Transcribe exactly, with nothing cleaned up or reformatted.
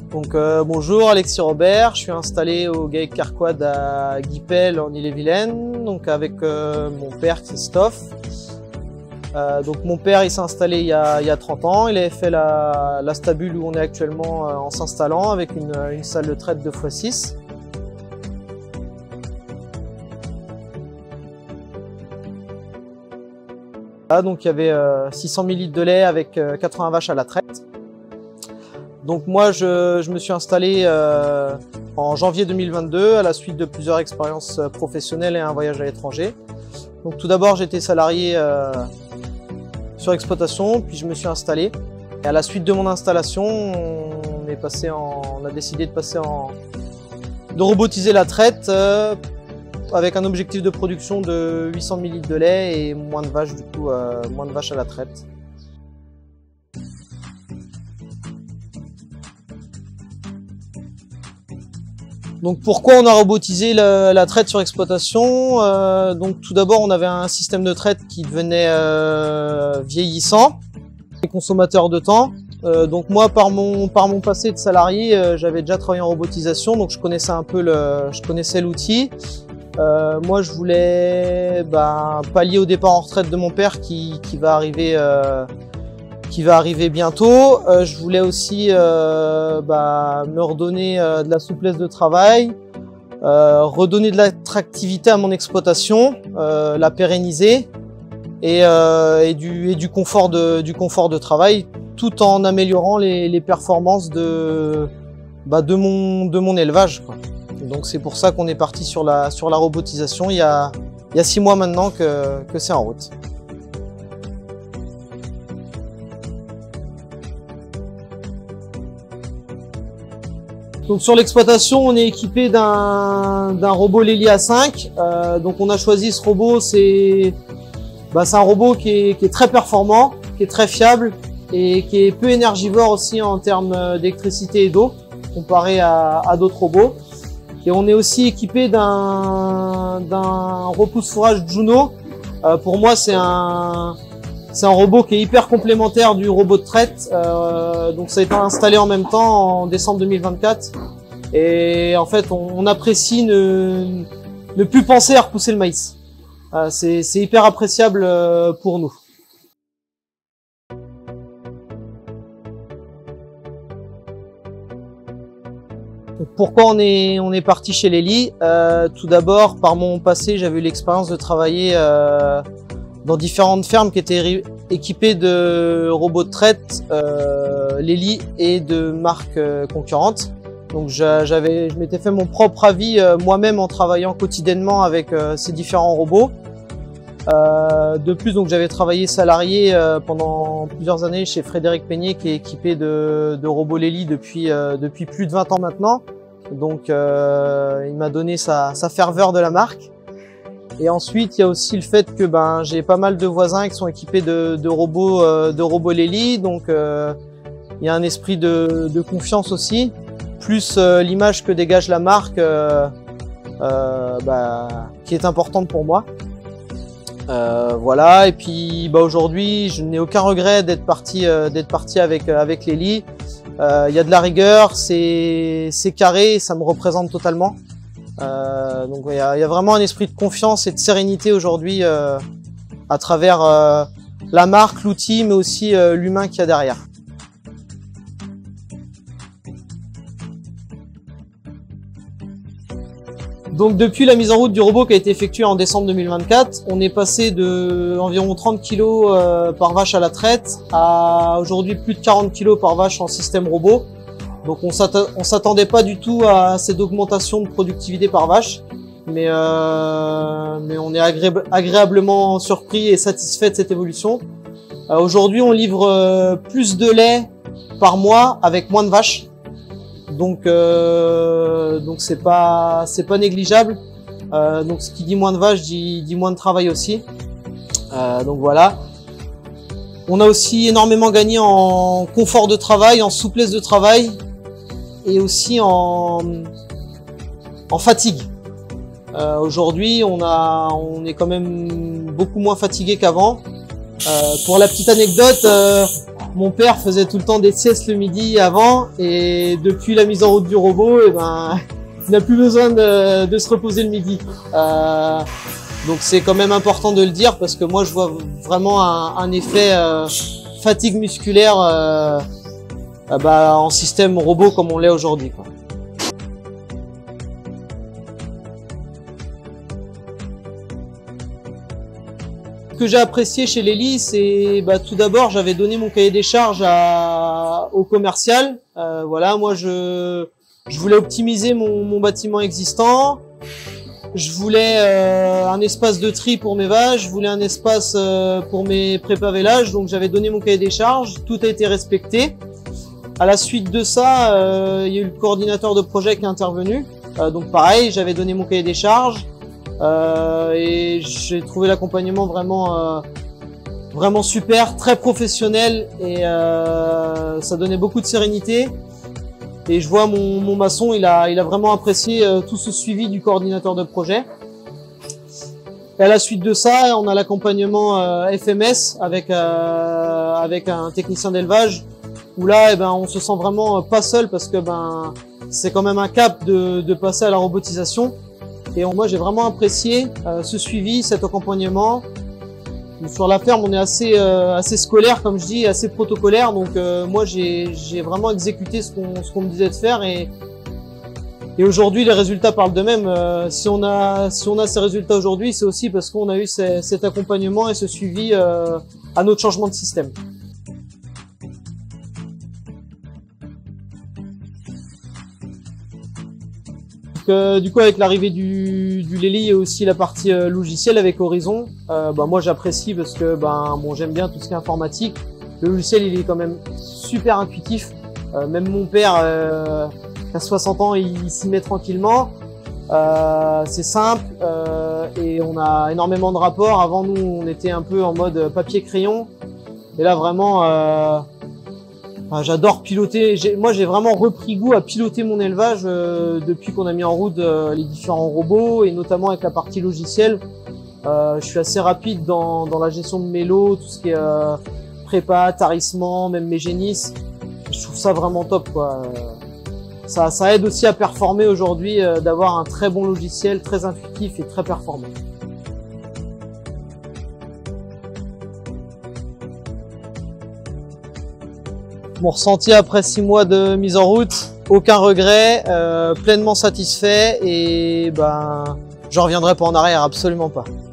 Donc euh, bonjour, Alexis Robert, je suis installé au GAEC Carquois à Guipel en Ille-et-Vilaine, donc avec euh, mon père Christophe. Euh, donc mon père il s'est installé il y, a, il y a trente ans, il avait fait la, la stabule où on est actuellement euh, en s'installant avec une, une salle de traite deux fois six. Là, donc il y avait euh, six cents millilitres de lait avec euh, quatre-vingts vaches à la traite. Donc moi je, je me suis installé euh, en janvier deux mille vingt-deux à la suite de plusieurs expériences professionnelles et un voyage à l'étranger. Donc tout d'abord j'étais salarié euh, sur exploitation, puis je me suis installé. Et à la suite de mon installation, on est passé en, on a décidé de passer en, de robotiser la traite euh, avec un objectif de production de huit cents millilitres de lait et moins de vaches du coup, euh, moins de vaches à la traite. Donc pourquoi on a robotisé la, la traite sur exploitation? euh, Donc tout d'abord on avait un système de traite qui devenait euh, vieillissant et consommateur de temps. Euh, donc moi par mon par mon passé de salarié, euh, j'avais déjà travaillé en robotisation, donc je connaissais un peu le, je connaissais l'outil. Euh, moi je voulais bah, pallier au départ en retraite de mon père qui qui va arriver. Euh, qui va arriver bientôt. Euh, je voulais aussi euh, bah, me redonner euh, de la souplesse de travail, euh, redonner de l'attractivité à mon exploitation, euh, la pérenniser et, euh, et, du, et du, confort de, du confort de travail, tout en améliorant les, les performances de, bah, de, mon, de mon élevage, quoi. Donc c'est pour ça qu'on est parti sur la, sur la robotisation il y a, il y a six mois maintenant que, que c'est en route. Donc sur l'exploitation, on est équipé d'un d'un robot Lely A cinq. Euh, donc on a choisi ce robot, c'est bah, c'est un robot qui est, qui est très performant, qui est très fiable et qui est peu énergivore aussi en termes d'électricité et d'eau comparé à, à d'autres robots. Et on est aussi équipé d'un d'un repousse-fourrage Juno. Euh, pour moi, c'est un C'est un robot qui est hyper complémentaire du robot de traite, euh, donc ça a été installé en même temps en décembre deux mille vingt-quatre. Et en fait, on, on apprécie ne, ne plus penser à repousser le maïs. Euh, c'est, c'est hyper appréciable euh, pour nous. Donc pourquoi on est, on est parti chez Lely? euh, Tout d'abord, par mon passé, j'avais eu l'expérience de travailler euh, dans différentes fermes qui étaient équipées de robots de traite, euh, Lely et de marques euh, concurrentes. Donc j'avais, je m'étais fait mon propre avis euh, moi-même en travaillant quotidiennement avec euh, ces différents robots. Euh, de plus, donc j'avais travaillé salarié euh, pendant plusieurs années chez Frédéric Peigné, qui est équipé de, de robots Lely depuis euh, depuis plus de vingt ans maintenant. Donc euh, il m'a donné sa, sa ferveur de la marque. Et ensuite, il y a aussi le fait que ben j'ai pas mal de voisins qui sont équipés de, de robots euh, de robots Lely, donc euh, il y a un esprit de, de confiance aussi, plus euh, l'image que dégage la marque, euh, euh, bah, qui est importante pour moi. Euh, voilà. Et puis bah, aujourd'hui, je n'ai aucun regret d'être parti euh, d'être parti avec avec Lely. Euh, il y a de la rigueur, c'est c'est carré, ça me représente totalement. Euh, donc il y, a, il y a vraiment un esprit de confiance et de sérénité aujourd'hui euh, à travers euh, la marque, l'outil, mais aussi euh, l'humain qu'il y a derrière. Donc depuis la mise en route du robot qui a été effectuée en décembre deux mille vingt-quatre, on est passé de environ trente kilos euh, par vache à la traite à aujourd'hui plus de quarante kilos par vache en système robot. Donc on s'attendait pas du tout à cette augmentation de productivité par vache, mais, euh, mais on est agréable, agréablement surpris et satisfait de cette évolution. Euh, aujourd'hui on livre euh, plus de lait par mois avec moins de vaches, donc euh, donc c'est pas c'est pas négligeable. Euh, donc ce qui dit moins de vaches dit, dit moins de travail aussi. Euh, donc voilà. On a aussi énormément gagné en confort de travail, en souplesse de travail, et aussi en, en fatigue. Euh, aujourd'hui, on a, on est quand même beaucoup moins fatigué qu'avant. Euh, pour la petite anecdote, euh, mon père faisait tout le temps des siestes le midi avant, et depuis la mise en route du robot, et ben, il n'a plus besoin de, de se reposer le midi. Euh, donc c'est quand même important de le dire, parce que moi je vois vraiment un, un effet euh, fatigue musculaire euh, euh, bah, en système robot comme on l'est aujourd'hui, quoi. Ce que j'ai apprécié chez Lely, c'est bah, tout d'abord j'avais donné mon cahier des charges à, au commercial. Euh, voilà, moi je, je voulais optimiser mon, mon bâtiment existant. Je voulais euh, un espace de tri pour mes vaches, je voulais un espace euh, pour mes prépa-vélages, donc j'avais donné mon cahier des charges. Tout a été respecté. À la suite de ça, euh, il y a eu le coordinateur de projet qui est intervenu. Euh, donc pareil, j'avais donné mon cahier des charges. Euh, et j'ai trouvé l'accompagnement vraiment euh, vraiment super, très professionnel, et euh, ça donnait beaucoup de sérénité. Et je vois mon, mon maçon, il a il a vraiment apprécié euh, tout ce suivi du coordinateur de projet. Et à la suite de ça, on a l'accompagnement euh, F M S avec euh, avec un technicien d'élevage, où là, eh ben, on se sent vraiment pas seul, parce que ben c'est quand même un cap de, de passer à la robotisation. Et moi, j'ai vraiment apprécié euh, ce suivi, cet accompagnement. Sur la ferme, on est assez euh, assez scolaire, comme je dis, assez protocolaire. Donc euh, moi, j'ai j'ai vraiment exécuté ce qu'on ce qu'on me disait de faire, et et aujourd'hui, les résultats parlent d'eux-mêmes. Euh, si on a si on a ces résultats aujourd'hui, c'est aussi parce qu'on a eu ces, cet accompagnement et ce suivi euh, à notre changement de système. Euh, du coup, avec l'arrivée du, du Lely, il y a aussi la partie euh, logicielle avec Horizon. Euh, bah, moi, j'apprécie parce que ben, bon, j'aime bien tout ce qui est informatique. Le logiciel, il est quand même super intuitif. Euh, même mon père, euh, qui a soixante ans, il, il s'y met tranquillement. Euh, c'est simple euh, et on a énormément de rapports. Avant, nous, on était un peu en mode papier-crayon. Et là, vraiment... Euh, Enfin, j'adore piloter. Moi, j'ai vraiment repris goût à piloter mon élevage euh, depuis qu'on a mis en route euh, les différents robots, et notamment avec la partie logicielle. Euh, je suis assez rapide dans, dans la gestion de mes lots, tout ce qui est euh, prépa, tarissement, même mes génisses. Je trouve ça vraiment top, quoi. Ça, ça aide aussi à performer aujourd'hui, euh, d'avoir un très bon logiciel, très intuitif et très performant. Mon ressenti après six mois de mise en route, aucun regret, euh, pleinement satisfait, et ben, je reviendrai pas en arrière, absolument pas.